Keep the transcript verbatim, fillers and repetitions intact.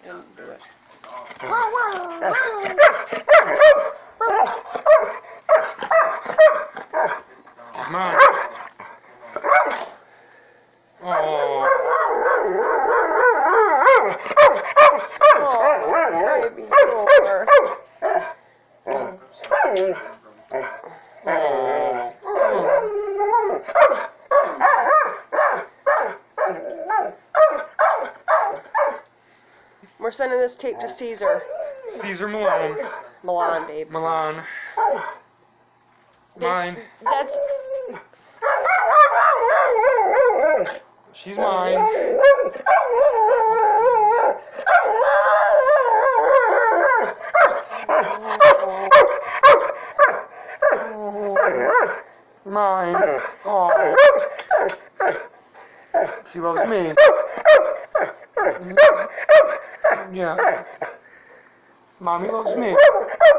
and do it. Come on. Oh. Oh, baby Thor. Oh. We're sending this tape to Caesar. Caesar Malone. Milan, babe. Milan. Mine. That's. She's mine. Mine. Oh. She loves me. Yeah. Mommy loves me.